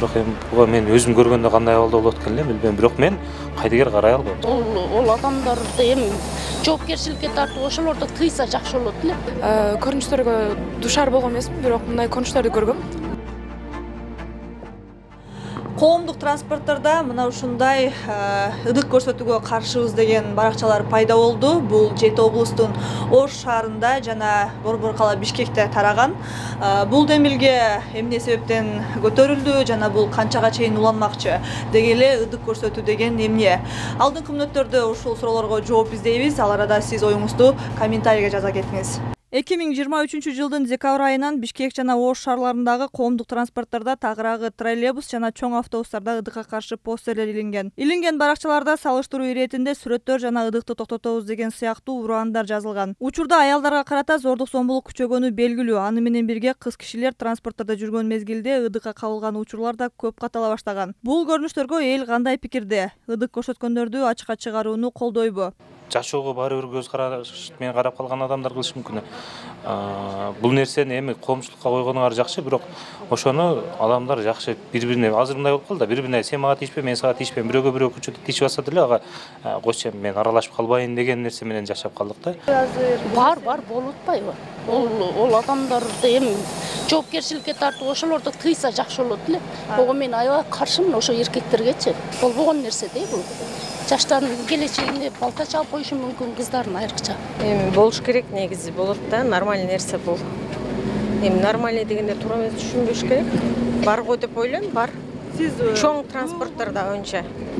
бирок эми буга мен өзүм көргөндө кандай абалда болот экен эле билбейм, бирок мен кайдыгер карай албайм. Ол адамдарды эми жоопкерчиликке тартып ошолорду тыйса жакшы болот эле. Көрүнүштөргө душар болгон эмесмин, бирок мындай көрүнүштөрдү көргөм. Коомдук транспорттарда мына ушундай ыдык көрсөтүүгө каршыбыз деген баракчалар пайда болду. Бул Жети облустун Ош шаарында жана Борбор кала Бишкекте тараган. Бул демилге эмне себептен көтөрүлдү жана бул канчага чейин уланмакчы? Деги эле ыдык көрсөтүү деген эмне? Алдыңкы мүнөттөрдө ушул суроолорго жооп издейбиз. Ал арада сиз оюңузду комментарийге жаза кетиңиз. 2023 жылдын декабрь айынан Бишкек жана Ош шаарларындагы коомдук транспорттарда тагыраагы троллейбус жана чоң автобустарда ыдыкка каршы постерлер илинген. Илинген баракчаларда салыштыруу иретинде сүрөттөр жана ыдыкты токтотобуз деген сыяктуу ураандар жазылган. Учурда аялдарга карата зордук зомбулук күчөгөнү белгилүү. Аны менен бирге кыз кишилер транспорттордо жүргөн мезгилде ыдыкка кабылган учурлар да көп катала баштаган. Бул көрүнүштөргө эл кандай пикирде? Ыдык көрсөткөндөрдү ачыкка чыгарууну колдойбу? Жашоого баары бир көз караш менен карап калган адамдар кылышы мүмкүн. Бул нерсени эми коомчулукка койгонуңар жакшы, бирок ошону адамдар жакшы бири-бирине азыр мындай болуп калды да, бири-бирине сен мага тийишпе, мен сага тийишпейм, бирөөгө көчөдө тийишип атса деле ага койчу мен аралашып калбайын деген нерсе менен жашап калдык да. Бар болуп атпайбы? Ол адамдарды эми жоопкерчиликке тартып ошолорду тыйса жакшы болот эле. Ого мен аябай каршымын ошо эркектергечи. Болбогон нерсе да бул. Жаштардын келечегинде балта чалып коюшу мүмкүн, кыздардын айрыкча. Эми болуш керек, негизи болот да, нормалдуу нерсе бул. Эми нормалдуу дегенде туура эмес түшүнбөш керек. Бар го деп ойлойм, бар. Сиз чоң транспортторда önce.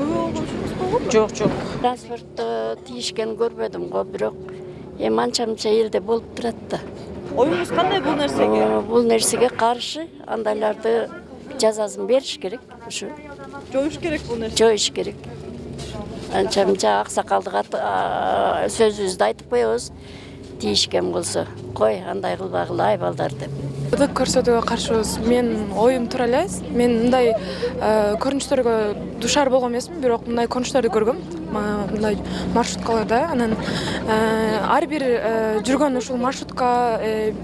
Жок. Транспортто тийишкен көрбөдүм го, бирок эми анча-мынча элде болуп турат да. оюңуз кандай бул нерсеге? Бул нерсеге каршы андайларды жазасын бериш керек, ушу. Жоюш керек бул нерсе. Жоюш керек. Анча-мынча аксакалдыга сөзүбүздү айтып коебуз. Тийишкен болсо, кой андай кылбагыла айбалдар деп. Ыдык көрсөтүүгө каршыбыз. Мен оюм туура эле. Мен мындай көрүнүштөргө душар болгон эмесмин, бирок мындай көрүнүштөрдү көргөм. Мындай маршруткаларда, анан ар бир жүргөн ушул маршрутка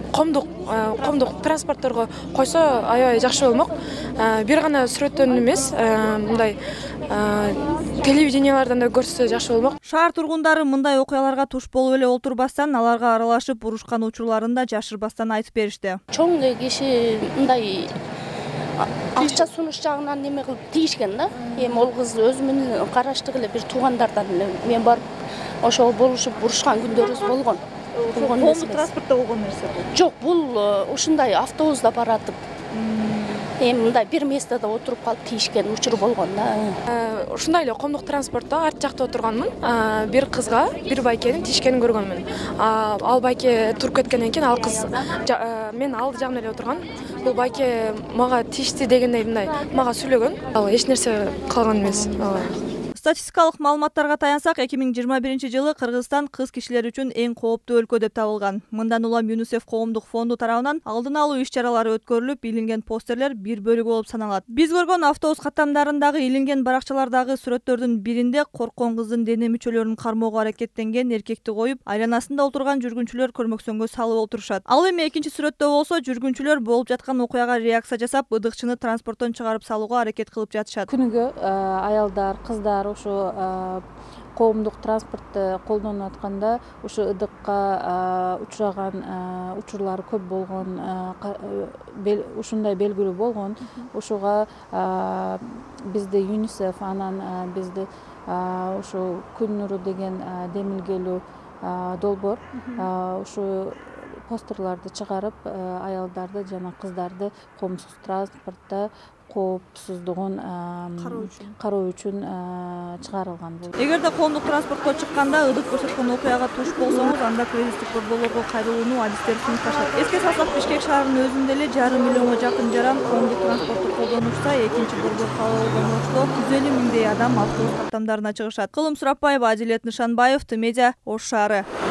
коомдук транспортторго койсо аябай жакшы болмок. Бир гана сүрөттөн эмес, мындай телевидениялардан да көрсө жакшы болмок. Шаар тургундары мындай окуяларга туш болуп эле олтурбастан, аларга аралашып урушкан учурларын да жашырбастан айтып беришти. Чоң киши мындай акча сунуш жагынан неме кылып тийишкен да. Эми ол кыз өзү менен караштык эле бир туугандардан мен барып ошол болушуп урушкан күндөрүбүз болгон. Коомдук транспортто болгон нерсе бул. Жок, бул ушундай автобуста баратып. Эми мындай бир местеде отуруп калып тийишкен учур болгон да. Ушундай эле коомдук транспортто арт жакта отурганмын. Бир кызга бир байкенин тийишкенин көргөнмүн. Ал байке туруп кеткенден кийин ал кыз мен алды жагымда эле отурган. Бул байке мага тийишти дегендей мындай мага сүйлөгөн. Ал эч нерсе кылган эмес. Статистикалык маалыматтарга таянсак, 2021 жылы Кыргызстан кыз кишилер үчүн эң кооптуу өлкө деп табылган. Мындан улам ЮНИСЕФ коомдук фонду тарабынан алдын алуу иш-чаралары өткөрүлүп, илинген постерлер бир бөлүгү болуп саналат. Биз көргөн автобус каттамдарындагы илинген баракчалардагы сүрөттөрдүн биринде корккон кыздын дене мүчөлөрүн кармоого аракеттенген эркекти коюп, айланасында отурган жүргүнчүлөр көрмөксөнгө салып отурушат. Ал эми экинчи сүрөттө болсо жүргүнчүлөр болуп жаткан окуяга реакция жасап, ыдыкчыны транспорттон чыгарып салууга аракет кылып жатышат. Күнүгө аялдар, кыздар ушу коомдук транспортты колдонуп атканда ушу ыдыкка учураган учурлар көп болгон, ушундай белгилүү болгон. Ушуга бизде ЮНИСЕФ, анан бизде ушу Күн нуру деген демилгелүү долбоор ушу постерларды чыгарып, аялдарды жана кыздарды коомдук транспортто коопсуздугун кароо үчүн чыгарылган болду. Эгерде коомдук транспортко чыкканда ыдык көрсөткөн окуяга туш болсоңуз, анда кризистик борборлорго кайрылууну адистер сунушташат. Эске салсак, Бишкек шаарынын өзүндө эле 1,5 миллионго жакын жаран коомдук транспортту колдонушса, экинчи борбор кала болгон Ошто 150 миңдей адам автобус каттамдарына чыгышат. Кылым Сурапбаева, Адилет Нышанбаев, Тмедиа, Ош шаары.